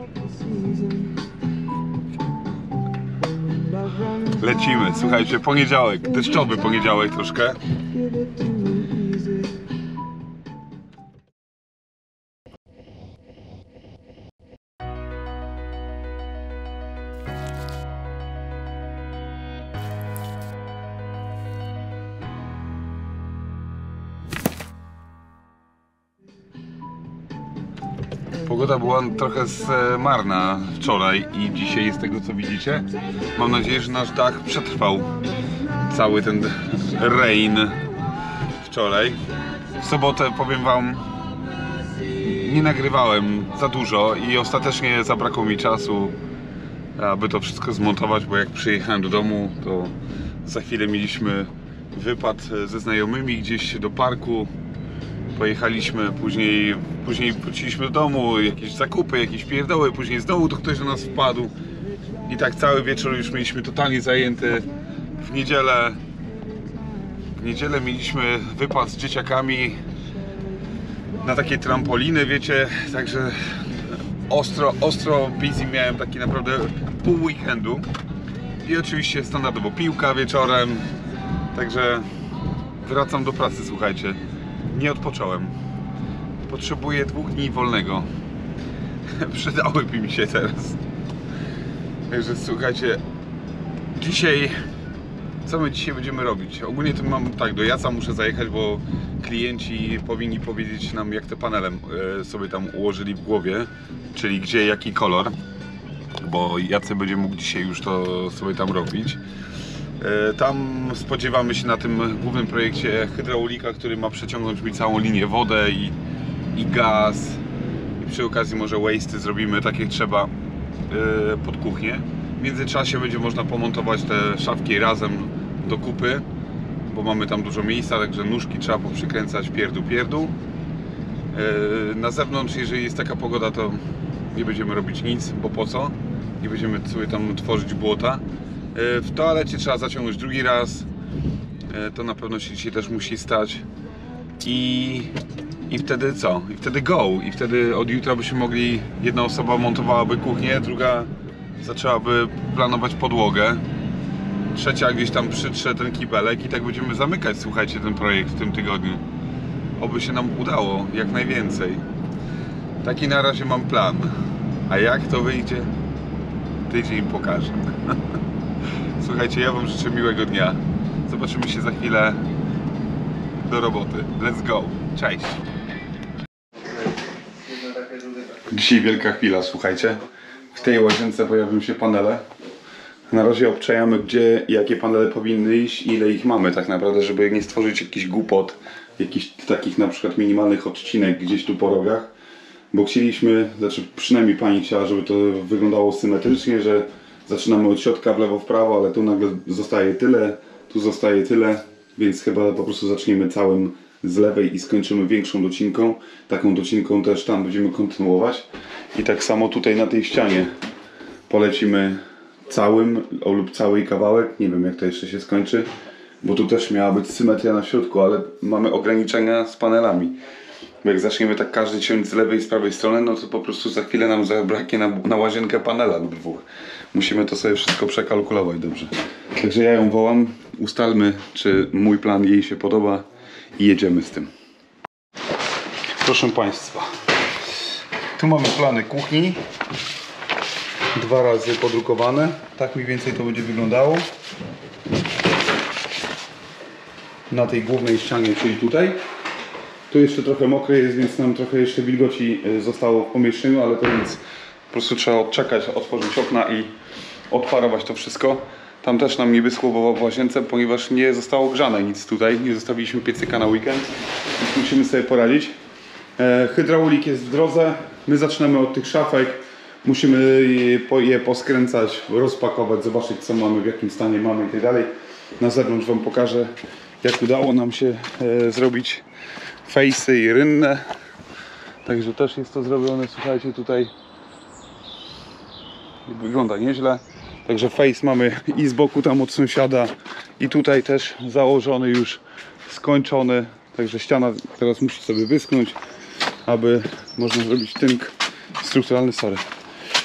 Lecimy, słuchajcie, poniedziałek, deszczowy poniedziałek troszkę. Pogoda była trochę marna wczoraj i dzisiaj, z tego co widzicie, mam nadzieję, że nasz dach przetrwał cały ten rain wczoraj. W sobotę, powiem wam, nie nagrywałem za dużo i ostatecznie zabrakło mi czasu, aby to wszystko zmontować, bo jak przyjechałem do domu, to za chwilę mieliśmy wypad ze znajomymi gdzieś do parku. Pojechaliśmy, później wróciliśmy do domu, jakieś zakupy, jakieś pierdoły, później znowu to ktoś do nas wpadł. I tak cały wieczór już mieliśmy totalnie zajęty. W niedzielę mieliśmy wypad z dzieciakami na takie trampoliny, wiecie, także ostro busy miałem, taki naprawdę pół weekendu. I oczywiście standardowo piłka wieczorem, także wracam do pracy, słuchajcie. Nie odpocząłem. Potrzebuję 2 dni wolnego. Przydałyby mi się teraz. Także słuchajcie, co my dzisiaj będziemy robić? Ogólnie to mam tak, do Jaca muszę zajechać, bo klienci powinni powiedzieć nam, jak te panele sobie tam ułożyli w głowie, czyli gdzie, jaki kolor, bo Jacek będzie mógł dzisiaj już to sobie tam robić. Tam spodziewamy się na tym głównym projekcie hydraulika, który ma przeciągnąć mi całą linię, wodę i gaz. I przy okazji może waste'y zrobimy tak jak trzeba pod kuchnię. W międzyczasie będzie można pomontować te szafki razem do kupy, bo mamy tam dużo miejsca, także nóżki trzeba poprzykręcać pierdu. Na zewnątrz, jeżeli jest taka pogoda, to nie będziemy robić nic, bo po co? Nie będziemy sobie tam tworzyć błota. W toalecie trzeba zaciągnąć drugi raz. To na pewno się dzisiaj też musi stać. I wtedy co? I wtedy go. I wtedy od jutra byśmy mogli, jedna osoba montowałaby kuchnię, druga zaczęłaby planować podłogę, trzecia gdzieś tam przytrze ten kibelek i tak będziemy zamykać, słuchajcie, ten projekt w tym tygodniu. Oby się nam udało jak najwięcej. Taki na razie mam plan. A jak to wyjdzie? Tydzień pokaże. Słuchajcie, ja wam życzę miłego dnia. Zobaczymy się za chwilę. Do roboty. Let's go. Cześć. Dzisiaj wielka chwila, słuchajcie. W tej łazience pojawią się panele. Na razie obczajamy, gdzie i jakie panele powinny iść, ile ich mamy tak naprawdę, żeby nie stworzyć jakichś głupot, jakichś takich na przykład minimalnych odcinek gdzieś tu po rogach. Bo chcieliśmy, znaczy przynajmniej pani chciała, żeby to wyglądało symetrycznie, że zaczynamy od środka w lewo, w prawo, ale tu nagle zostaje tyle, tu zostaje tyle, więc chyba po prostu zaczniemy całym z lewej i skończymy większą docinką. Taką docinką też tam będziemy kontynuować. I tak samo tutaj na tej ścianie polecimy całym lub cały kawałek. Nie wiem, jak to jeszcze się skończy, bo tu też miała być symetria na środku, ale mamy ograniczenia z panelami. Bo jak zaczniemy tak każdy ciąć z lewej i z prawej strony, no to po prostu za chwilę nam zabraknie na łazienkę panela lub 2. Musimy to sobie wszystko przekalkulować dobrze. Także ja ją wołam, ustalmy, czy mój plan jej się podoba i jedziemy z tym. Proszę Państwa, tu mamy plany kuchni. 2 razy podrukowane. Tak mniej więcej to będzie wyglądało. Na tej głównej ścianie, czyli tutaj. Tu jeszcze trochę mokre jest, więc nam trochę jeszcze wilgoci zostało w pomieszczeniu, ale to nic. Po prostu trzeba odczekać, otworzyć okna i odparować to wszystko. Tam też nam nie wyschło w łazience, ponieważ nie zostało grzane nic tutaj. Nie zostawiliśmy piecyka na weekend, więc musimy sobie poradzić. Hydraulik jest w drodze. My zaczynamy od tych szafek. Musimy je poskręcać, rozpakować, zobaczyć co mamy, w jakim stanie mamy i tak dalej. Na zewnątrz wam pokażę, jak udało nam się zrobić fejsy i rynne. Także też jest to zrobione, słuchajcie, tutaj wygląda nieźle. Także face mamy i z boku tam od sąsiada i tutaj też założony już, skończony. Także ściana teraz musi sobie wyschnąć, aby można zrobić tynk strukturalny, sorry.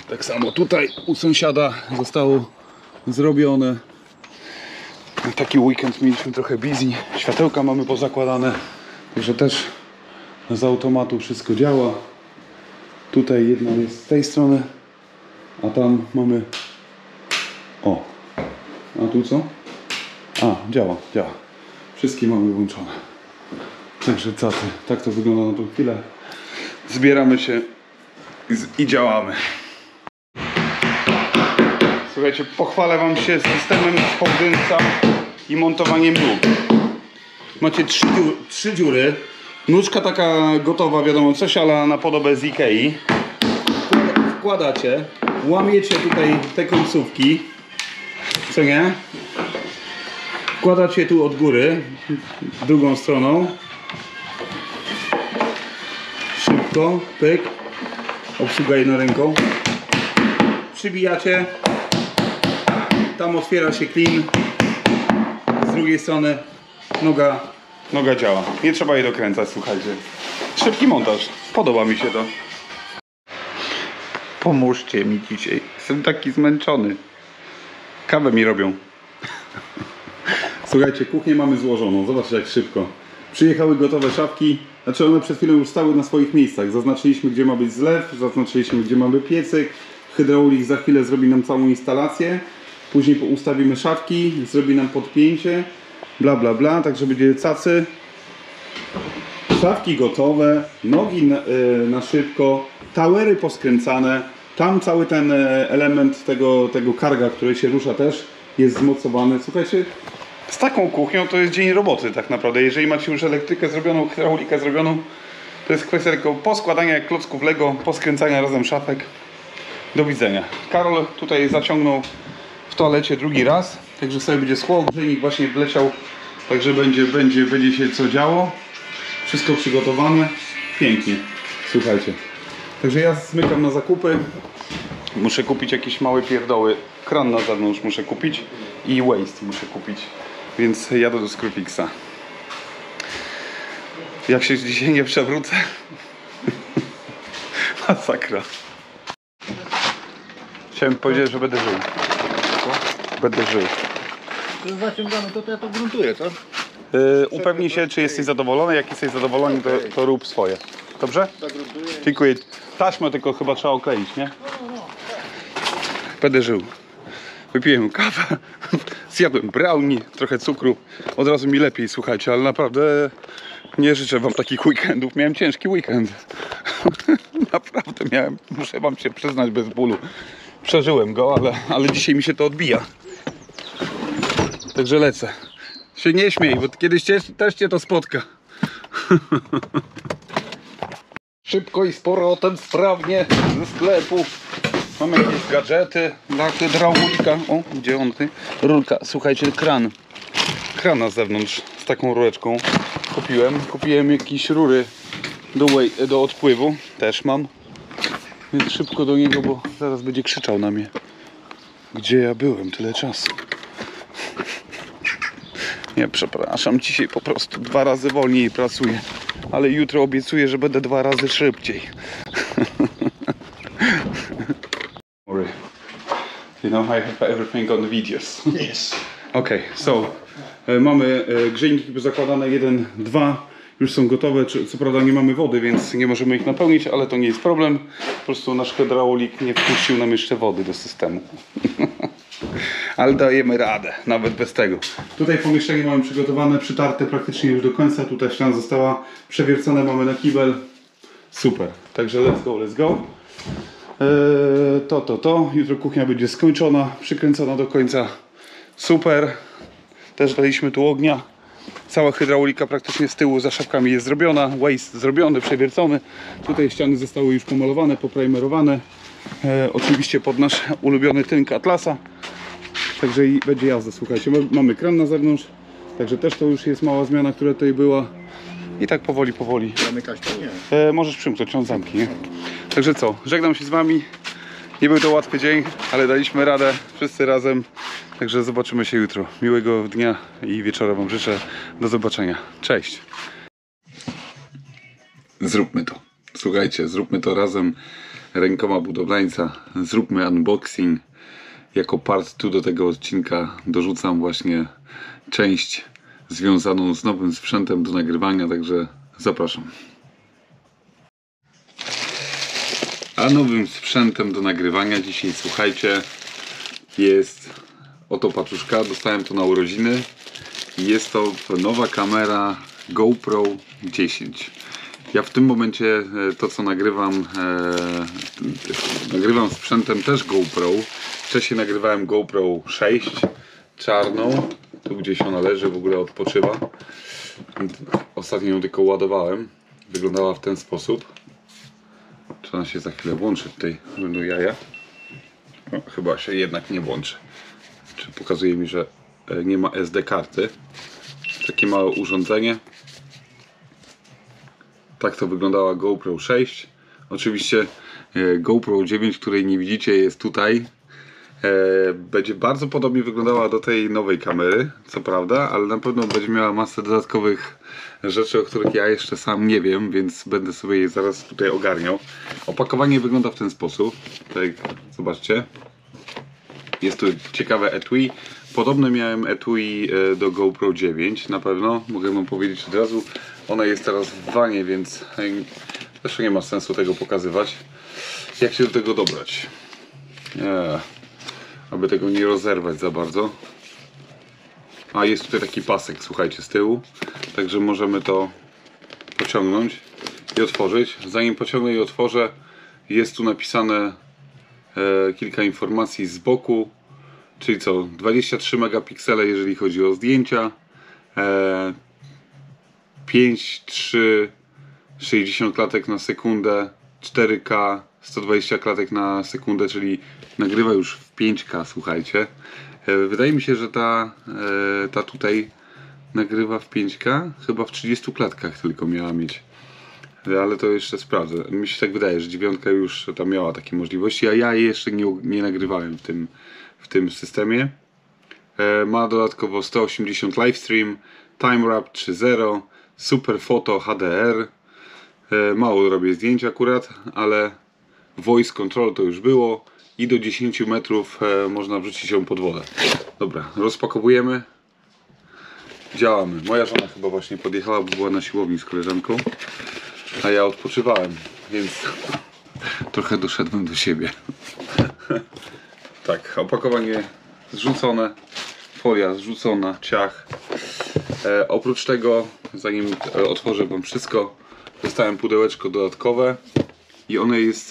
Tak samo tutaj u sąsiada zostało zrobione. Taki weekend mieliśmy trochę busy. Światełka mamy pozakładane. Także też z automatu wszystko działa. Tutaj jedna jest z tej strony, a tam mamy... O! A tu co? A, działa. Wszystkie mamy włączone. Także tak to wygląda na tą chwilę. Zbieramy się i działamy. Słuchajcie, pochwalę wam się systemem połdęca i montowaniem nóg. Macie trzy dziury. Nóżka taka gotowa, wiadomo, coś ale na podobę z Ikei. Wkładacie, łamiecie tutaj te końcówki. Co nie? Wkładacie tu od góry, drugą stroną. Szybko, pyk. Obsługa jedną ręką. Przybijacie. Tam otwiera się klin. Z drugiej strony noga działa. Nie trzeba jej dokręcać, słuchajcie. Szybki montaż. Podoba mi się to. Pomóżcie mi dzisiaj. Jestem taki zmęczony. Kawę mi robią. Słuchajcie, kuchnię mamy złożoną. Zobaczcie jak szybko. Przyjechały gotowe szafki. Znaczy one przed chwilą już stały na swoich miejscach. Zaznaczyliśmy gdzie ma być zlew. Zaznaczyliśmy gdzie mamy piecyk. Hydraulik za chwilę zrobi nam całą instalację. Później ustawimy szafki. Zrobi nam podpięcie. Bla bla bla. Także będzie cacy. Szafki gotowe. Nogi na szybko. Towery poskręcane. Tam cały ten element tego karga, który się rusza też jest zmocowany. Słuchajcie, z taką kuchnią to jest dzień roboty tak naprawdę. Jeżeli macie już elektrykę zrobioną, hydraulikę zrobioną, to jest kwestia tylko poskładania jak klocków Lego, poskręcania razem szafek. Do widzenia. Karol tutaj zaciągnął w toalecie drugi raz, także sobie będzie schło. Grzejnik właśnie wleciał, także będzie się co działo. Wszystko przygotowane. Pięknie. Słuchajcie. Także ja zmykam na zakupy. Muszę kupić jakieś małe pierdoły. Kran na zewnątrz muszę kupić i waste muszę kupić. Więc jadę do Screwfixa. Jak się dzisiaj nie przewrócę? Masakra. Chciałem powiedzieć, że będę żył. Co? Będę żył. To jest zaciągane, to ja to gruntuję, co? Upewnij się, czy jesteś zadowolony. Jak jesteś zadowolony, to rób swoje. Dobrze? Zagruntuję. Dziękuję. Taśmę tylko chyba trzeba okleić, nie? Będę żył. Wypiłem kawę, zjadłem brownie, trochę cukru. Od razu mi lepiej, słuchajcie, ale naprawdę nie życzę wam takich weekendów. Miałem ciężki weekend. Naprawdę miałem, muszę wam się przyznać bez bólu. Przeżyłem go, ale dzisiaj mi się to odbija. Także lecę. Się nie śmiej, bo kiedyś też cię to spotka. Szybko i z powrotem, sprawnie ze sklepu. Mamy jakieś gadżety dla hydraulika. O, gdzie on ty? Rurka, słuchajcie, kran. Kran na zewnątrz z taką rureczką kupiłem jakieś rury do odpływu. Też mam. Więc szybko do niego, bo zaraz będzie krzyczał na mnie. Gdzie ja byłem tyle czasu? Nie, przepraszam, dzisiaj po prostu 2 razy wolniej pracuję. Ale jutro obiecuję, że będę 2 razy szybciej. You know, I have everything on the videos. Yes. Okay, so mamy grzejniki zakładane 1, 2, już są gotowe. Co prawda nie mamy wody, więc nie możemy ich napełnić, ale to nie jest problem. Po prostu nasz hydraulik nie wpuścił nam jeszcze wody do systemu. Ale dajemy radę, nawet bez tego. Tutaj pomieszczenie mamy przygotowane, przytarte praktycznie już do końca. Tutaj ściana została przewiercona, mamy na kibel. Super, także let's go. Jutro kuchnia będzie skończona, przykręcona do końca. Super. Też daliśmy tu ognia. Cała hydraulika praktycznie z tyłu za szafkami jest zrobiona. Waste zrobiony, przewiercony. Tutaj ściany zostały już pomalowane, poprimerowane. Oczywiście pod nasz ulubiony tynk Atlasa. Także będzie jazda, słuchajcie. Mamy kran na zewnątrz. Także też to już jest mała zmiana, która tutaj była. I tak powoli. Zamykać to nie. Możesz przymknąć, on zamknie. Także co, żegnam się z wami. Nie był to łatwy dzień, ale daliśmy radę wszyscy razem. Także zobaczymy się jutro. Miłego dnia i wieczora wam życzę. Do zobaczenia. Cześć. Zróbmy to. Słuchajcie, zróbmy to razem rękoma budowlańca. Zróbmy unboxing. Jako part 2 do tego odcinka dorzucam właśnie część związaną z nowym sprzętem do nagrywania, także zapraszam. A nowym sprzętem do nagrywania dzisiaj, słuchajcie, jest oto paczuszka. Dostałem to na urodziny. Jest to nowa kamera GoPro 10. Ja w tym momencie to co nagrywam, nagrywam sprzętem też GoPro. Wcześniej nagrywałem GoPro 6 czarną. Tu gdzieś ona leży, w ogóle odpoczywa. Ostatnio ją tylko ładowałem. Wyglądała w ten sposób. Czy ona się za chwilę włączy tutaj? Będą jaja. No, chyba się jednak nie włączy. Czy pokazuje mi, że nie ma SD karty. Takie małe urządzenie. Tak to wyglądała GoPro 6. Oczywiście GoPro 9, której nie widzicie, jest tutaj. Będzie bardzo podobnie wyglądała do tej nowej kamery, co prawda, ale na pewno będzie miała masę dodatkowych rzeczy, o których ja jeszcze sam nie wiem, więc będę sobie je zaraz tutaj ogarniał. Opakowanie wygląda w ten sposób. Tak, zobaczcie. Jest tu ciekawe etui. Podobne miałem etui do GoPro 9, na pewno. Mogę wam powiedzieć od razu. Ona jest teraz w wanie, więc zresztą nie ma sensu tego pokazywać. Jak się do tego dobrać? Aby tego nie rozerwać za bardzo. A jest tutaj taki pasek, słuchajcie, z tyłu. Także możemy to pociągnąć i otworzyć. Zanim pociągnę i otworzę, jest tu napisane kilka informacji z boku. Czyli co? 23 megapiksele, jeżeli chodzi o zdjęcia. 5,3 60 klatek na sekundę, 4K 120 klatek na sekundę, czyli nagrywa już w 5K, słuchajcie. Wydaje mi się, że ta tutaj nagrywa w 5K, chyba w 30 klatkach tylko miała mieć. Ale to jeszcze sprawdzę. Mi się tak wydaje, że 9 już tam miała takie możliwości, a ja jej jeszcze nie nagrywałem w tym systemie. Ma dodatkowo 180 livestream, timelapse 3.0, super foto HDR. Mało robię zdjęć akurat, ale voice control to już było i do 10 metrów można wrzucić ją pod wodę. Dobra, rozpakowujemy. Działamy. Moja żona chyba właśnie podjechała, bo była na siłowni z koleżanką, a ja odpoczywałem, więc trochę doszedłem do siebie. Tak, opakowanie zrzucone, folia zrzucona, ciach. Oprócz tego, zanim otworzę wam wszystko, dostałem pudełeczko dodatkowe i one jest,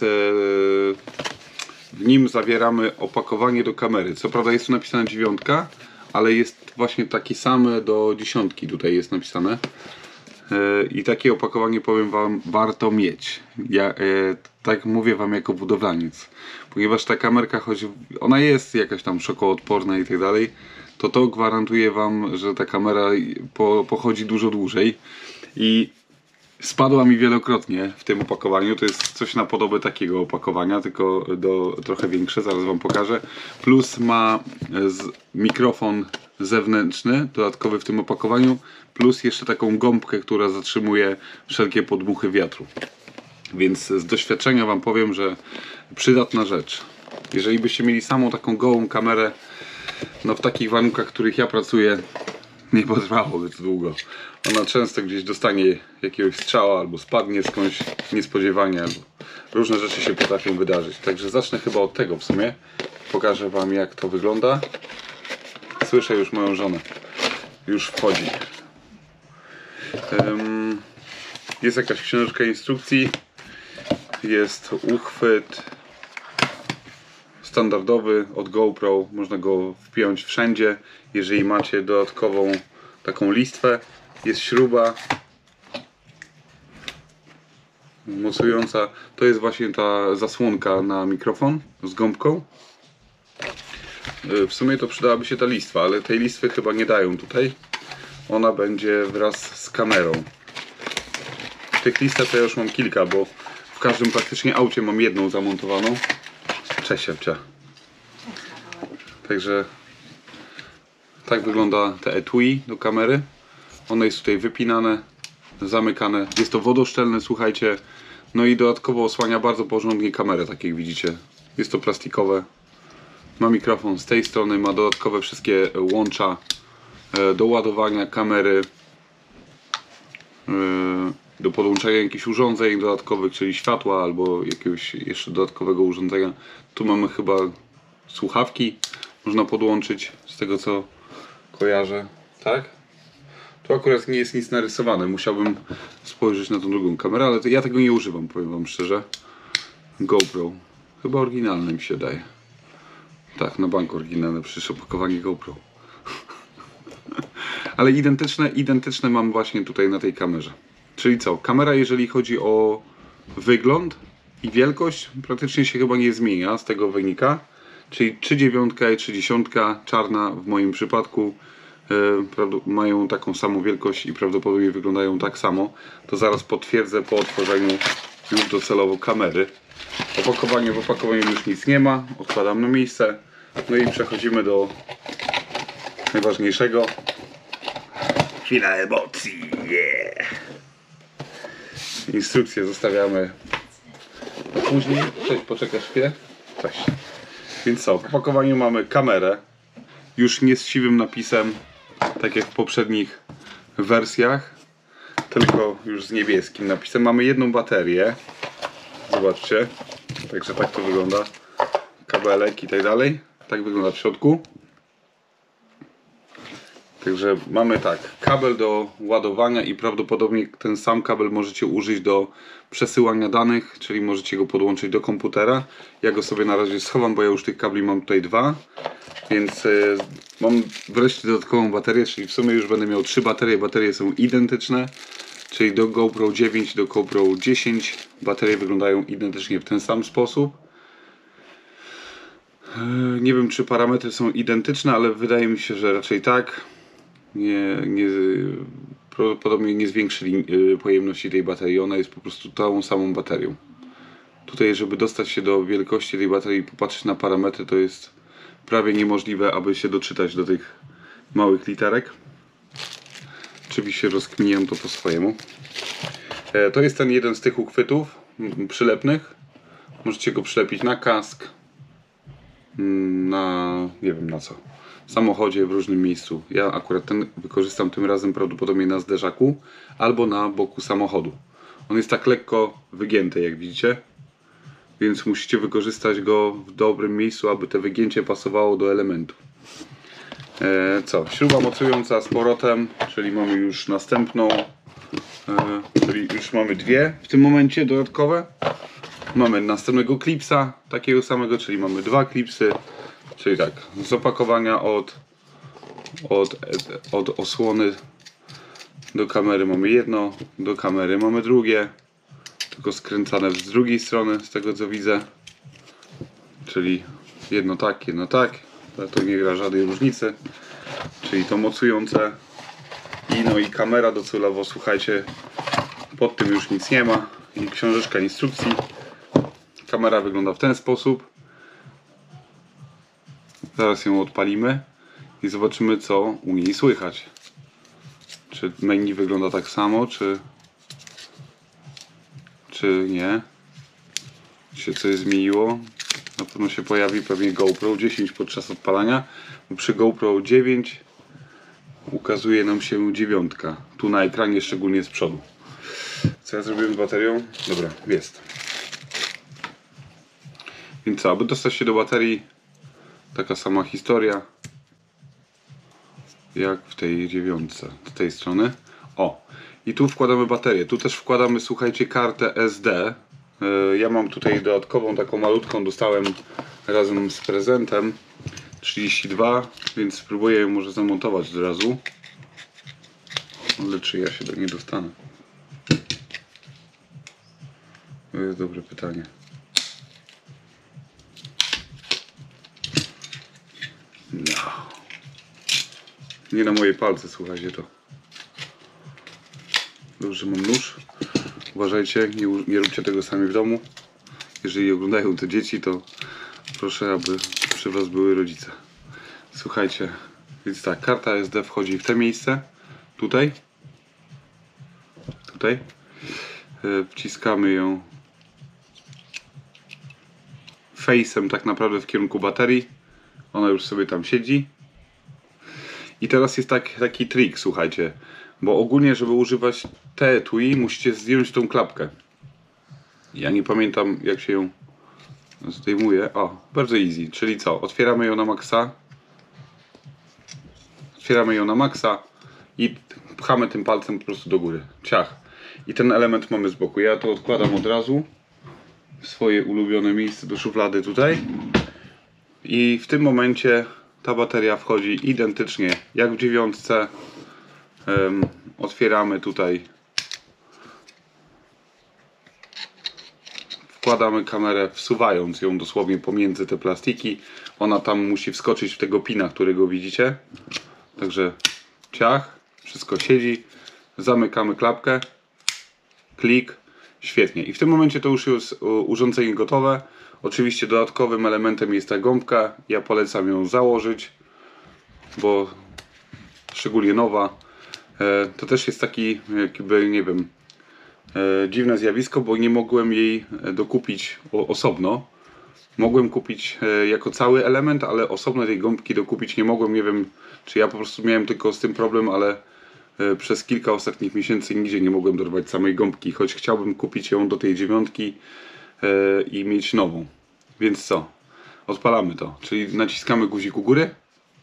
w nim zawieramy opakowanie do kamery. Co prawda jest tu napisane 9, ale jest właśnie takie same do 10, tutaj jest napisane. I takie opakowanie, powiem wam, warto mieć. Ja tak mówię wam jako budowlaniec, ponieważ ta kamerka, choć ona jest jakaś tam szokoodporna i tak dalej, to gwarantuje wam, że ta kamera pochodzi dużo dłużej. I spadła mi wielokrotnie w tym opakowaniu. To jest coś na podobę takiego opakowania, tylko trochę większe, zaraz wam pokażę. Plus ma mikrofon zewnętrzny, dodatkowy w tym opakowaniu, plus jeszcze taką gąbkę, która zatrzymuje wszelkie podmuchy wiatru. Więc z doświadczenia wam powiem, że przydatna rzecz. Jeżeli byście mieli samą taką gołą kamerę, no w takich warunkach, w których ja pracuję, nie potrwałoby to długo. Ona często gdzieś dostanie jakiegoś strzała, albo spadnie skądś niespodziewanie, albo różne rzeczy się potrafią wydarzyć. Także zacznę chyba od tego w sumie. Pokażę wam, jak to wygląda. Słyszę już moją żonę. Już wchodzi. Jest jakaś książka instrukcji. Jest uchwyt standardowy od GoPro. Można go wpiąć wszędzie. Jeżeli macie dodatkową taką listwę, jest śruba mocująca. To jest właśnie ta zasłonka na mikrofon z gąbką. W sumie to przydałaby się ta listwa, ale tej listwy chyba nie dają tutaj. Ona będzie wraz z kamerą. Tych listw to ja już mam kilka, bo w każdym praktycznie aucie mam jedną zamontowaną. Cześć, Ewcia. Także tak wygląda te etui do kamery. One jest tutaj wypinane, zamykane. Jest to wodoszczelne, słuchajcie. No i dodatkowo osłania bardzo porządnie kamerę, tak jak widzicie. Jest to plastikowe. Ma mikrofon z tej strony, ma dodatkowe wszystkie łącza do ładowania kamery, do podłączenia jakichś urządzeń dodatkowych, czyli światła albo jakiegoś jeszcze dodatkowego urządzenia. Tu mamy chyba słuchawki, można podłączyć, z tego co kojarzę, tak? Tu akurat nie jest nic narysowane, musiałbym spojrzeć na tą drugą kamerę, ale ja tego nie używam, powiem wam szczerze. GoPro, chyba oryginalne mi się daje. Tak, na bank oryginalne, przecież opakowanie GoPro. Ale identyczne mam właśnie tutaj na tej kamerze. Czyli co? Kamera, jeżeli chodzi o wygląd i wielkość, praktycznie się chyba nie zmienia, z tego wynika. Czyli 3.9 i 3.10 czarna w moim przypadku mają taką samą wielkość i prawdopodobnie wyglądają tak samo. To zaraz potwierdzę po otworzeniu już docelowo kamery. W opakowaniu już nic nie ma, odkładam na miejsce. No i przechodzimy do najważniejszego. Chwila emocji, yeah! Instrukcje zostawiamy później. Cześć, poczekasz chwilę? Cześć. Więc co, w opakowaniu mamy kamerę, już nie z siwym napisem, tak jak w poprzednich wersjach, tylko już z niebieskim napisem. Mamy jedną baterię, zobaczcie, także tak to wygląda, kabelek i tak dalej, tak wygląda w środku. Także mamy tak, kabel do ładowania i prawdopodobnie ten sam kabel możecie użyć do przesyłania danych, czyli możecie go podłączyć do komputera. Ja go sobie na razie schowam, bo ja już tych kabli mam tutaj dwa, więc mam wreszcie dodatkową baterię, czyli w sumie już będę miał 3 baterie. Baterie są identyczne, czyli do GoPro 9 do GoPro 10 baterie wyglądają identycznie w ten sam sposób. Nie wiem, czy parametry są identyczne, ale wydaje mi się, że raczej tak. Prawdopodobnie nie zwiększyli pojemności tej baterii, ona jest po prostu tą samą baterią. Tutaj, żeby dostać się do wielkości tej baterii i popatrzeć na parametry, to jest prawie niemożliwe, aby się doczytać do tych małych literek. Oczywiście rozkminiam to po swojemu. To jest ten jeden z tych uchwytów przylepnych. Możecie go przylepić na kask, na nie wiem na co, w samochodzie, w różnym miejscu. Ja akurat ten wykorzystam tym razem prawdopodobnie na zderzaku albo na boku samochodu. On jest tak lekko wygięty, jak widzicie, więc musicie wykorzystać go w dobrym miejscu, aby to wygięcie pasowało do elementu. Co? Śruba mocująca z powrotem, czyli mamy już następną, czyli już mamy dwie w tym momencie dodatkowe. Mamy następnego klipsa, takiego samego, czyli mamy 2 klipsy, czyli tak, z opakowania od osłony do kamery mamy jedno, do kamery mamy drugie, tylko skręcane z drugiej strony, z tego co widzę, czyli jedno tak, to nie gra żadnej różnicy, czyli to mocujące no i kamera docelowo, słuchajcie, pod tym już nic nie ma i książeczka instrukcji. Kamera wygląda w ten sposób. Zaraz ją odpalimy i zobaczymy, co u niej słychać. Czy menu wygląda tak samo, czy nie. Czy się coś zmieniło. Na pewno się pojawi pewnie GoPro 10 podczas odpalania. Bo przy GoPro 9 ukazuje nam się 9. Tu na ekranie, szczególnie z przodu. Co ja zrobiłem z baterią? Dobra, jest. Więc co, aby dostać się do baterii, taka sama historia jak w tej 9, z tej strony. O, i tu wkładamy baterię. Tu też wkładamy, słuchajcie, kartę SD. Ja mam tutaj dodatkową, taką malutką, dostałem razem z prezentem 32, więc spróbuję ją może zamontować od razu. Ale czy ja się do niej dostanę? To jest dobre pytanie. No. Nie na moje palce, słuchajcie to. Dobrze, mam nóż. Uważajcie, nie róbcie tego sami w domu. Jeżeli oglądają to dzieci, to proszę, aby przy was były rodzice. Słuchajcie, więc tak, karta SD wchodzi w te miejsce. Tutaj. Wciskamy ją face'em tak naprawdę w kierunku baterii. Ona już sobie tam siedzi. I teraz jest taki trik, słuchajcie. Bo ogólnie, żeby używać te etui, musicie zdjąć tą klapkę. Ja nie pamiętam, jak się ją zdejmuje. O, bardzo easy. Czyli co? Otwieramy ją na maksa. Otwieramy ją na maksa i pchamy tym palcem po prostu do góry. Ciach. I ten element mamy z boku. Ja to odkładam od razu w swoje ulubione miejsce do szuflady tutaj. I w tym momencie ta bateria wchodzi identycznie jak w 9. Otwieramy tutaj. Wkładamy kamerę, wsuwając ją dosłownie pomiędzy te plastiki. Ona tam musi wskoczyć w tego pina, którego widzicie. Także ciach, wszystko siedzi. Zamykamy klapkę. Klik. Świetnie. I w tym momencie to już jest urządzenie gotowe. Oczywiście dodatkowym elementem jest ta gąbka. Ja polecam ją założyć, bo szczególnie nowa. To też jest taki jakby, nie wiem, dziwne zjawisko, bo nie mogłem jej dokupić osobno. Mogłem kupić jako cały element, ale osobno tej gąbki dokupić nie mogłem. Nie wiem, czy ja po prostu miałem tylko z tym problem, ale przez kilka ostatnich miesięcy nigdzie nie mogłem dorwać samej gąbki, choć chciałbym kupić ją do tej 9 i mieć nową. Więc co? Odpalamy to, czyli naciskamy guzik u góry.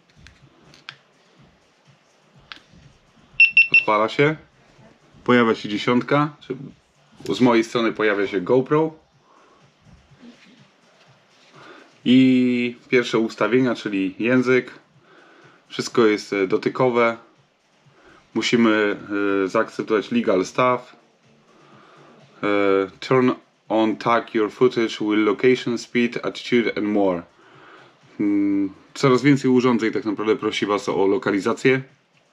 Odpala się. Pojawia się 10. Z mojej strony pojawia się GoPro. I pierwsze ustawienia, czyli język. Wszystko jest dotykowe. Musimy zaakceptować legal stuff. Turn on tag your footage with location, speed, attitude and more. Coraz więcej urządzeń tak naprawdę prosi Was o lokalizację.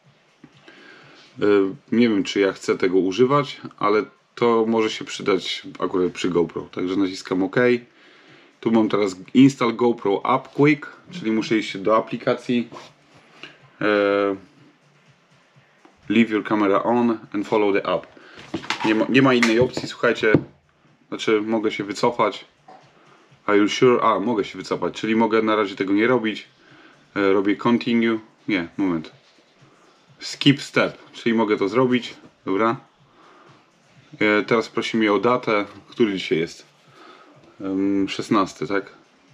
Nie wiem, czy ja chcę tego używać, ale to może się przydać akurat przy GoPro. Także naciskam OK. Tu mam teraz Install GoPro App Quick, czyli muszę iść do aplikacji. Leave your camera on and follow the app. Nie ma innej opcji, słuchajcie. Znaczy, mogę się wycofać. Are you sure? A, mogę się wycofać, czyli mogę na razie tego nie robić. Robię continue. Nie, moment. Skip step, czyli mogę to zrobić. Dobra. Teraz prosi mnie o datę. Który dzisiaj jest? 16, tak?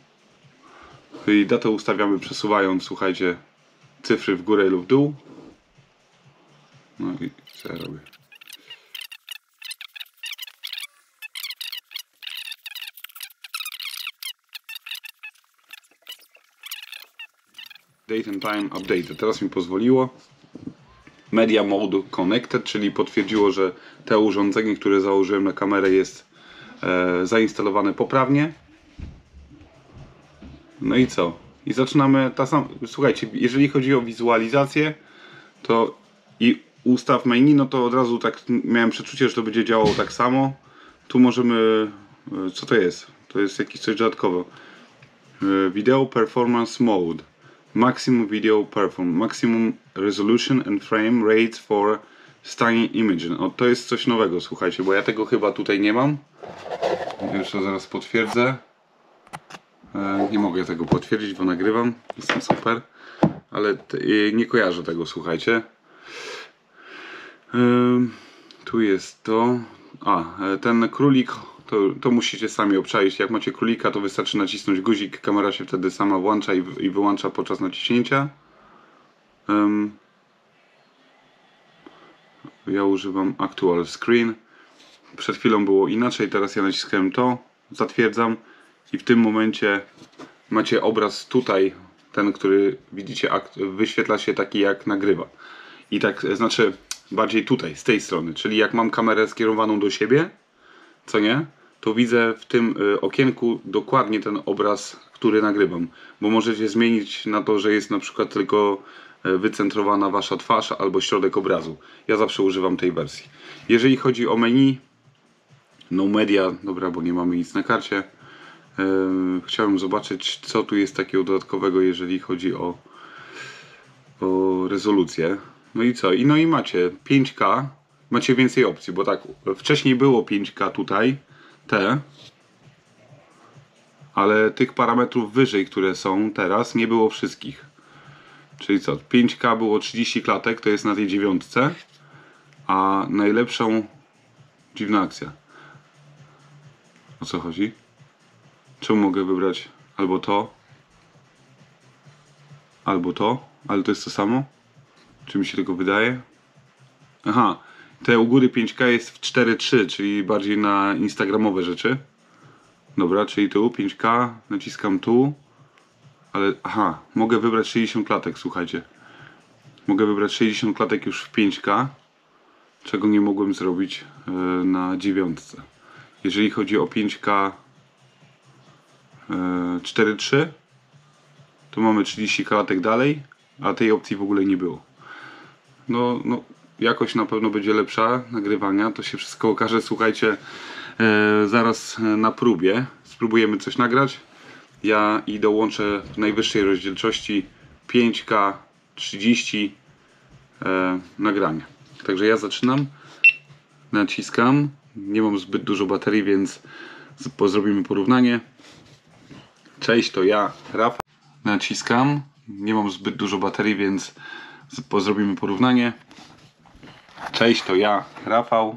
I datę ustawiamy przesuwając, słuchajcie, cyfry w górę lub w dół. No i co ja robię? Date and time update. Teraz mi pozwoliło. Media mode connected, czyli potwierdziło, że to urządzenie, które założyłem na kamerę, jest zainstalowane poprawnie. No i co? I zaczynamy Słuchajcie, jeżeli chodzi o wizualizację, to i ustaw menu, no to od razu tak miałem przeczucie, że to będzie działało tak samo. Tu możemy... Co to jest? To jest jakieś coś dodatkowe. Video Performance Mode. Maximum Video Performance. Maximum Resolution and Frame Rate for Stunning Image. O, to jest coś nowego, słuchajcie, bo ja tego chyba tutaj nie mam. Jeszcze zaraz potwierdzę. Nie mogę tego potwierdzić, bo nagrywam. Jestem super. Ale nie kojarzę tego, słuchajcie. Tu jest to. Ten królik. To musicie sami obczaić. Jak macie królika, to wystarczy nacisnąć guzik. Kamera się wtedy sama włącza i wyłącza podczas naciśnięcia. Ja używam Actual Screen. Przed chwilą było inaczej, teraz ja naciskałem to, zatwierdzam i w tym momencie macie obraz tutaj, ten, który widzicie, wyświetla się taki jak nagrywa. I tak, znaczy bardziej tutaj, z tej strony, czyli jak mam kamerę skierowaną do siebie, co nie, to widzę w tym okienku dokładnie ten obraz, który nagrywam. Bo możecie zmienić na to, że jest na przykład tylko wycentrowana wasza twarz albo środek obrazu. Ja zawsze używam tej wersji. Jeżeli chodzi o menu, no media, dobra, bo nie mamy nic na karcie. Chciałem zobaczyć, co tu jest takiego dodatkowego, jeżeli chodzi o rezolucję. No i co? No i macie 5K, macie więcej opcji, bo tak, wcześniej było 5K tutaj, ale tych parametrów wyżej, które są teraz, nie było wszystkich. Czyli co, 5K było 30 klatek, to jest na tej 9, a najlepszą... Dziwna akcja. O co chodzi? Czemu mogę wybrać albo to, ale to jest to samo? Czy mi się tego wydaje? Aha, te u góry 5K jest w 4.3, czyli bardziej na instagramowe rzeczy. Dobra, czyli tu 5K, naciskam tu, ale aha, mogę wybrać 60 klatek, słuchajcie. Mogę wybrać 60 klatek już w 5K, czego nie mogłem zrobić na 9. Jeżeli chodzi o 5K 4.3, to mamy 30 klatek dalej, a tej opcji w ogóle nie było. No, jakość na pewno będzie lepsza nagrywania, to się wszystko okaże, słuchajcie, zaraz na próbie. Spróbujemy coś nagrać. Ja i dołączę w najwyższej rozdzielczości 5K 30 nagrania. Także ja zaczynam, naciskam, nie mam zbyt dużo baterii, więc zrobimy porównanie. Cześć, to ja, Rafał. Naciskam, nie mam zbyt dużo baterii, więc zrobimy porównanie. Cześć, to ja, Rafał.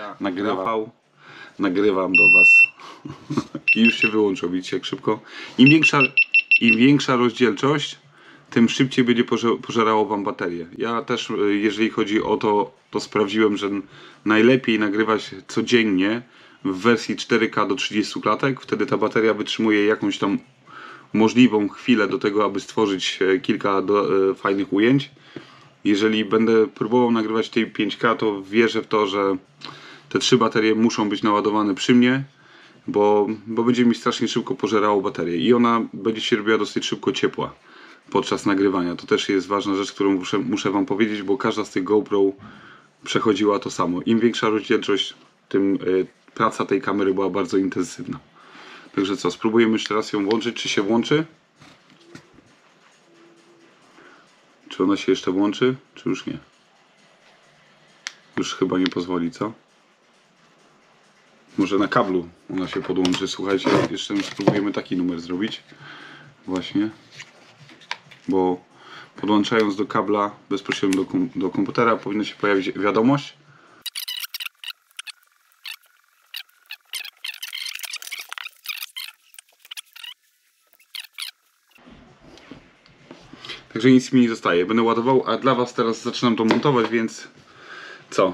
Nagrywam do Was. I już się wyłączył, widzicie jak szybko. Im większa rozdzielczość, tym szybciej będzie pożerało Wam baterię. Ja też, jeżeli chodzi o to, to sprawdziłem, że najlepiej nagrywać codziennie w wersji 4K do 30 klatek. Wtedy ta bateria wytrzymuje jakąś tam możliwą chwilę do tego, aby stworzyć kilka fajnych ujęć. Jeżeli będę próbował nagrywać tej 5K, to wierzę w to, że te 3 baterie muszą być naładowane przy mnie, bo będzie mi strasznie szybko pożerało baterię i ona będzie się robiła dosyć szybko ciepła podczas nagrywania. To też jest ważna rzecz, którą muszę Wam powiedzieć, bo każda z tych GoPro przechodziła to samo. Im większa rozdzielczość, tym praca tej kamery była bardzo intensywna. Także co, spróbujemy jeszcze raz ją włączyć. Czy się włączy? Czy ona się jeszcze włączy? Czy już nie? Już chyba nie pozwoli, co? Może na kablu ona się podłączy. Słuchajcie, jeszcze spróbujemy taki numer zrobić. Właśnie. Bo podłączając do kabla bezpośrednio do komputera powinna się pojawić wiadomość. Także nic mi nie zostaje. Będę ładował, a dla Was teraz zaczynam to montować, więc co?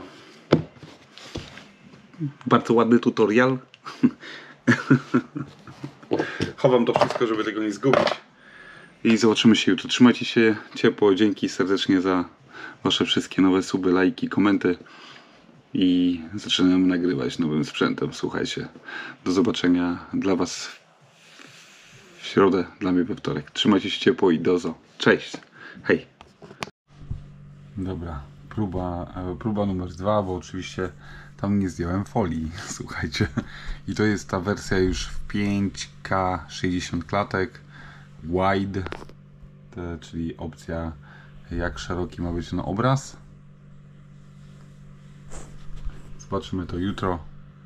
Bardzo ładny tutorial. Chowam to wszystko, żeby tego nie zgubić. I zobaczymy się jutro. Trzymajcie się ciepło. Dzięki serdecznie za Wasze wszystkie nowe suby, lajki, komenty. I zaczynamy nagrywać nowym sprzętem. Słuchajcie. Do zobaczenia dla Was w środę, dla mnie we wtorek. Trzymajcie się ciepło i dozo. Cześć. Hej. Dobra. Próba numer 2, bo oczywiście tam nie zdjąłem folii. Słuchajcie. I to jest ta wersja już w 5K 60 klatek. Wide, czyli opcja jak szeroki ma być obraz. Zobaczymy to jutro.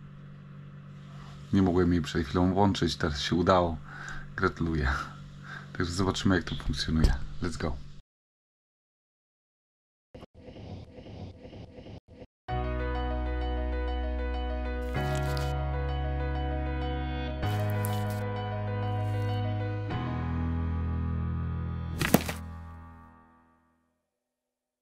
Nie mogłem jej przed chwilą włączyć, teraz się udało. Gratuluję. Także zobaczymy jak to funkcjonuje. Let's go.